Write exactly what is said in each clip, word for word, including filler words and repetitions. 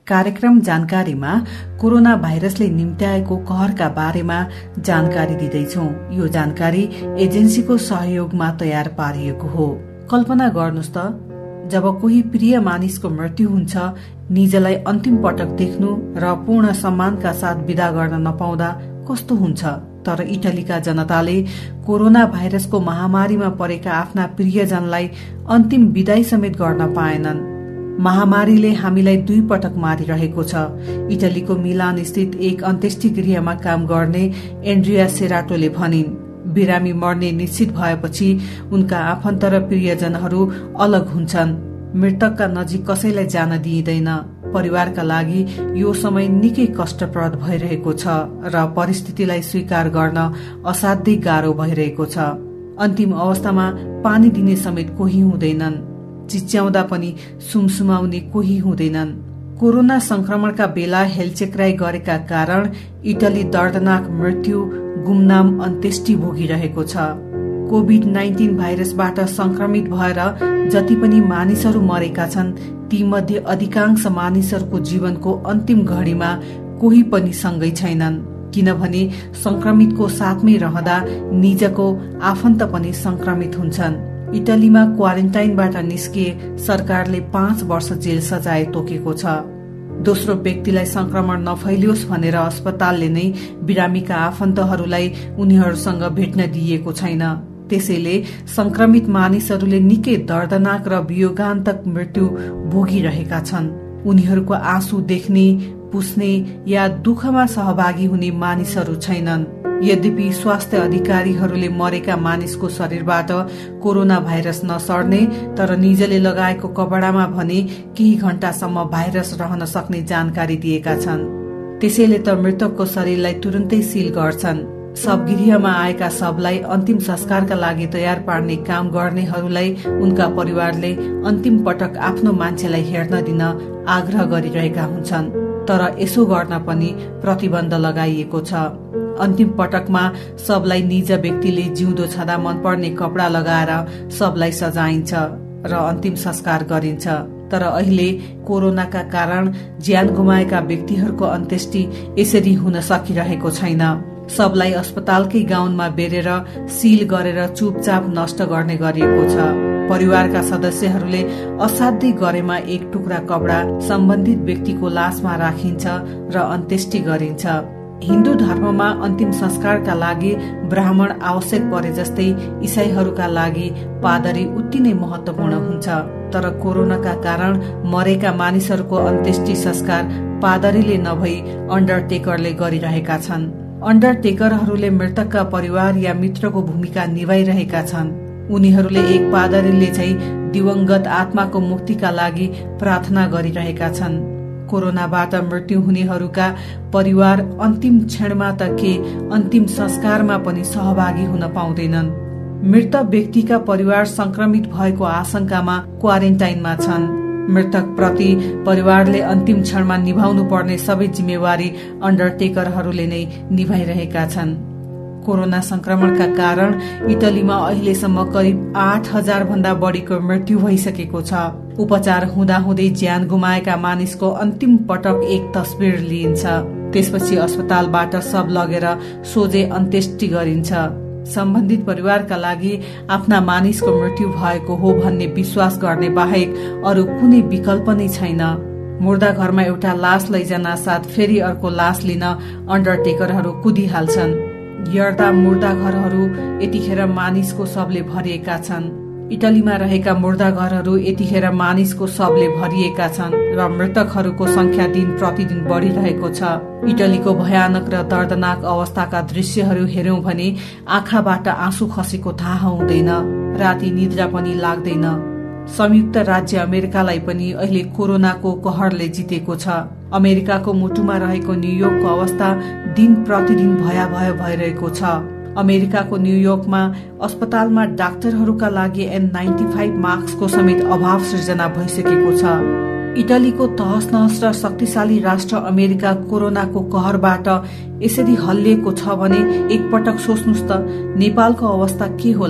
कार्यक्रम जानकारीमा कोरोना भाइरसले निम्त्याएको कहरका बारेमा जानकारी दिँदैछौं। यो जानकारी एजेन्सीको सहयोगमा तयार पारिएको हो। कल्पना गर्नुस् त, जब कोही प्रिय मानिसको मृत्यु हुन्छ, निजलाई अन्तिम पटक देख्नु र पूर्ण सम्मानका साथ विदा गर्न नपाउँदा कस्तो हुन्छ। तर इटलीका जनताले कोरोना भाइरसको महामारीमा परेका आफ्ना प्रियजनलाई अन्तिम विदाई समेत गर्न पाएनन्। महामारीले हामीलाई दुई पटक मारिरहेको छ। इटलीको मिलान स्थित एक अन्त्येष्टि गृहमा काम गर्ने एन्ड्रिया सेराटोले भनिन्, बिरामी मर्ने निश्चित भएपछि उनका आफन्त र प्रियजनहरू अलग हुन्छन्। मृतकका नजिक कसैलाई जान दिइँदैन। परिवारका लागि यो समय निकै कष्टप्रद भइरहेको छ र परिस्थितिलाई स्वीकार गर्न असाध्यै गाह्रो भइरहेको छ। अन्तिम अवस्थामा पानी दिने समेत कोही हुँदैनन्। चिच्याउँदा पनि सुमसुमाउने कोही हुँदैनन्। कोरोना संक्रमणका बेला हेलचेक्राई गरेका कारण इटली दर्दनाक मृत्यु, गुमनाम अन्त्येष्टि भोगिरहेको छ। कोभिड नाइन्टिन भाइरसबाट संक्रमित भएर जति पनि मानिसहरू मरेका छन्, ती मध्ये अधिकांश मानिसहरूको जीवनको अन्तिम घडीमा कोही पनि सँगै छैनन्, किनभने संक्रमितको साथमै रहँदा निजको आफन्त पनि संक्रमित हुन्छन्। इटलीमा क्वारेन्टाइनबाट निस्किए सरकारले पाँच वर्ष जेल सजाय तोकेको छ। दोस्रो व्यक्तिलाई संक्रमण नफैलियोस् भनेर अस्पतालले नै बिरामीका आफन्तहरूलाई उनीहरूसँग भेट्न दिएको छैन। त्यसैले संक्रमित मानिसहरूले निकै दर्दनाक र वियोगान्तक मृत्यु भोगिरहेका छन्। उनीहरूको आँसु देख्ने, पुस्ने या दुःखमा सहभागी हुने मानिसहरू छैनन्। यद्यपि स्वास्थ्य अधिकारीहरूले मरेका मानिसको शरीरबाट कोरोना भाइरस नसर्ने तर निजले लगाएको कपडामा भने केही घण्टासम्म भाइरस रहन सक्ने जानकारी दिएका छन्। त्यसैले त मृतकको शरीरलाई तुरुन्तै सील गर्छन्। शवगृहमा आएका शवलाई अन्तिम संस्कारका लागि तयार पार्ने काम गर्नेहरूलाई उनका परिवारले अन्तिम पटक आफ्नो मान्छेलाई हेर्न दिन आग्रह गरिरहेका हुन्छन्। तर यसो गर्न पनि प्रतिबन्ध लगाइएको छ। अन्तिम पटकमा सबलाई निज व्यक्तिले जिउँदो छँदा मनपर्ने कपडा लगाएर सबलाई सजाइन्छ र अन्तिम संस्कार गरिन्छ। तर अहिले कोरोनाका कारण ज्यान गुमाएका व्यक्तिहरूको अन्त्येष्टि यसरी हुन सकिरहेको छैन। सबलाई अस्पतालकै गाउनमा बेरेर सील गरेर चुपचाप नष्ट गर्ने गरिएको छ। परिवारका सदस्यहरूले असाध्यै गरेमा एक टुक्रा कपडा सम्बन्धित व्यक्तिको लासमा राखिन्छ र अन्त्येष्टि गरिन्छ। हिन्दू धर्ममा अन्तिम संस्कारका लागि ब्राह्मण आवश्यक परे जस्तै इसाईहरूका लागि पादरी उति नै महत्वपूर्ण हुन्छ। तर कोरोनाका कारण मरेका मानिसहरूको अन्त्येष्टि संस्कार पादरीले नभई अन्डरटेकरले गरिरहेका छन्। अन्डरटेकरहरूले मृतकका परिवार या मित्रको भूमिका निभाइरहेका छन्। उनीहरूले एक पादरीले चाहिँ दिवंगत आत्माको मुक्तिका लागि प्रार्थना गरिरहेका छन्। कोरोनाबाट मृत्यु हुनेहरूका परिवार अन्तिम क्षणमा त के अन्तिम संस्कारमा पनि सहभागी हुन पाउँदैनन्। मृत व्यक्तिका परिवार संक्रमित भएको आशंकामा क्वारेन्टाइनमा छन्। मृतक प्रति परिवारले अन्तिम क्षणमा निभाउनु पर्ने सबै जिम्मेवारी अन्डरटेकरहरूले नै निभाइरहेका छन्। कोरोना संक्रमणका कारण इटलीमा अहिलेसम्म करिब आठ हजार भन्दा बढीको मृत्यु भइसकेको छ। उपचार हुँदाहुँदै ज्यान गुमाएका मानिसको अन्तिम पटक एक तस्बिर लिइन्छ। त्यसपछि अस्पतालबाट शव लगेर सोझै अन्त्येष्टि गरिन्छ। सम्बन्धित परिवारका लागि आफ्ना मानिसको मृत्यु भएको हो भन्ने विश्वास गर्ने बाहेक अरू कुनै विकल्प नै छैन। मुर्दा घरमा एउटा लास लैजान साथ फेरि अर्को लास लिन अन्डरटेकरहरू कुदिहाल्छन्। यर्दा मुर्दा घरहरू यतिखेर मानिसको शवले भरिएका छन्। इटलीमा रहेका मुर्दा घरहरू यतिखेर मानिसको शवले भरिएका छन् र मृतकहरूको संख्या दिन प्रतिदिन बढ़िरहेको छ। इटलीको भयानक र दर्दनाक अवस्थाका दृश्यहरू हेर्यौं भने आँखाबाट आँसु खसेको थाहा हुँदैन, राति निद्रा पनि लाग्दैन। संयुक्त राज्य अमेरिकालाई पनि अहिले कोरोनाको कहरले जितेको छ। अमेरिकाको मुटुमा रहेको न्युयोर्कको अवस्था दिन प्रतिदिन भयावह भइरहेको छ। अमेरिकाको न्युयोर्कमा अस्पतालमा डाक्टरहरूका लागि एन नाइन्टी फाइभ मास्कको समेत अभाव सृजना भइसकेको छ। इटलीको तहस नहस र शक्तिशाली राष्ट्र अमेरिका कोरोनाको कहरबाट यसरी हल्लिएको छ भने एकपटक सोच्नुस् त नेपालको अवस्था के होला।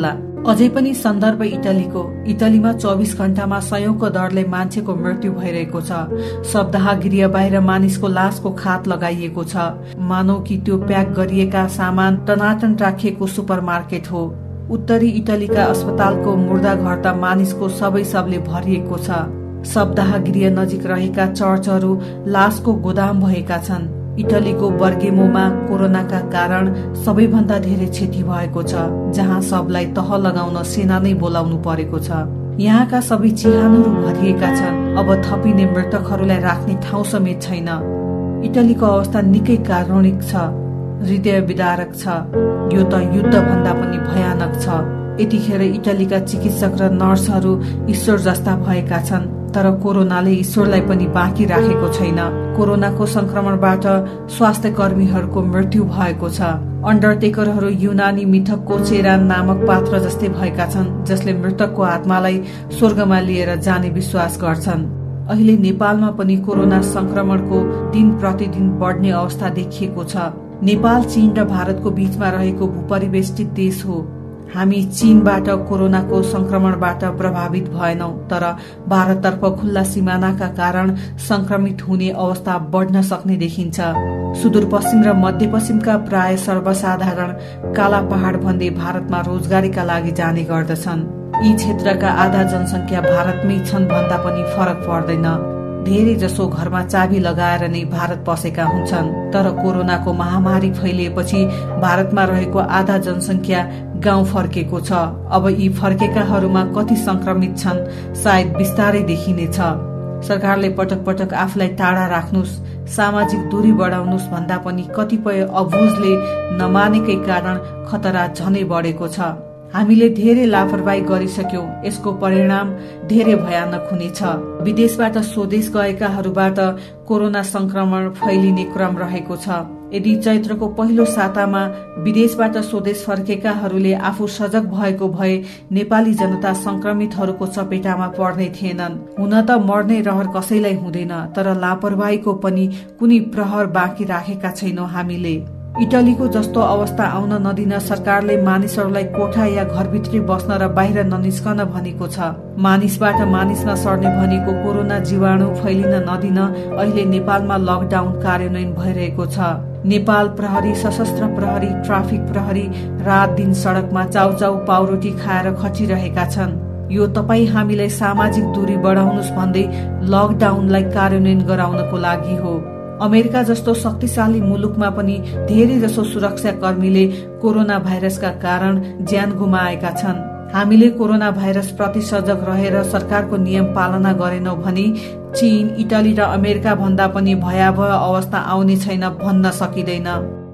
अझै पनि सन्दर्भ इटलीको। इटलीमा चौबिस घण्टामा सयौंको दरले मान्छेको मृत्यु भइरहेको छ। शवदाह गृह बाहिर मानिसको लासको खात लगाइएको छ, मानौ कि त्यो प्याक गरिएका सामान टनाटन राखिएको सुपरमार्केट हो। उत्तरी इटलीका अस्पतालको मुर्दा घर त मानिसको सबै सबले भरिएको छ। शवदाह गृह नजिक रहेका चर्चहरू लासको गोदाम भएका छन्। इटलीको बर्गेमोमा कोरोनाका कारण सबैभन्दा धेरै क्षति भएको छ, जहाँ सबलाई तह लगाउन सेना नै बोलाउनु परेको छ। यहाँका सबै चिहानहरू भरिएका छन्। अब थपिने मृतकहरूलाई राख्ने ठाउँ समेत छैन। इटलीको अवस्था निकै कारुणिक छ, हृदय विदारक छ। यो त युद्ध भन्दा पनि भयानक छ। यतिखेर इटलीका चिकित्सक र नर्सहरू ईश्वर जस्ता भएका छन्, तर कोरोनाले ईश्वरलाई पनि बाँकी राखेको छैन। कोरोनाको संक्रमणबाट स्वास्थ्य कर्मीहरूको मृत्यु भएको छ। अन्डरटेकरहरू युनानी मिथकको चेरान नामक पात्र जस्तै भएका छन्, जसले मृतकको आत्मालाई स्वर्गमा लिएर जाने विश्वास गर्छन्। अहिले नेपालमा पनि कोरोना संक्रमणको दिन प्रतिदिन बढ्ने अवस्था देखिएको छ। नेपाल चीन र भारतको बीचमा रहेको भूपरिवेष्टित देश हो। हामी चीनबाट कोरोनाको संक्रमणबाट प्रभावित भएनौं, तर भारततर्फ खुल्ला सिमानाका कारण संक्रमित हुने अवस्था बढ्न सक्ने देखिन्छ। सुदूरपश्चिम र मध्यपश्चिमका प्राय सर्वसाधारण काला पहाड़ भन्दै भारतमा रोजगारीका लागि जाने गर्दछन्। यी क्षेत्रका आधा जनसंख्या भारतमै छन् भन्दा पनि फरक पर्दैन। धेरै जसो घरमा चाबी लगाएर नै भारत पसेका हुन्छन्, तर कोरोनाको महामारी फैलिएपछि भारतमा रहेको आधा जनसंख्या गाउँ फर्केको छ। अब यी फर्केकाहरूमा कति संक्रमित छन् सायद बिस्तारै देखिनेछ। सरकारले पटक पटक आफूलाई टाढा राख्नुस्, सामाजिक दूरी बढाउनुस् भन्दा पनि कतिपय अबुझले नमानेकै कारण खतरा झनै बढेको छ। हामीले धेरै लापरवाही गरिसक्यौं। यसको परिणाम धेरै भयानक हुनेछ। विदेशबाट स्वदेश गएकाहरूबाट कोरोना संक्रमण फैलिने क्रम रहेको छ। यदि चैत्रको पहिलो सातामा विदेशबाट स्वदेश फर्केकाहरूले आफू सजग भएको भए नेपाली जनता संक्रमितहरूको चपेटामा पर्ने थिएनन्। हुन त मर्ने रहर कसैलाई हुँदैन, तर लापरवाहीको पनि कुनै प्रहर बाँकी राखेका छैनौं हामीले। इटलीको जस्तो अवस्था आउन नदिन सरकारले मानिसहरूलाई कोठा या घरभित्रै बस्न र बाहिर ननिस्कन भनेको छ। मानिसबाट मानिसमा सर्ने भनेको कोरोना जीवाणु फैलिन नदिन अहिले नेपालमा लकडाउन कार्यान्वयन भइरहेको छ। नेपाल प्रहरी, सशस्त्र प्रहरी, ट्राफिक प्रहरी रात दिन सड़कमा चाउचाउ पाउरोटी खाएर खटिरहेका छन्। यो तपाई हामीलाई सामाजिक दूरी बढाउनुस् भन्दै लकडाउनलाई कार्यान्वयन गराउनको लागि हो। अमेरिका जस्तो शक्तिशाली मुलुकमा पनि धेरै जसो सुरक्षा कर्मीले कोरोना भाइरसका कारण ज्यान गुमाएका छन्। हामीले कोरोना भाइरस प्रति सजग रहेर सरकारको नियम पालना गरेनौं भने चीन, इटली र अमेरिका भन्दा पनि भयावह अवस्था आउने छैन भन्न सकिँदैन।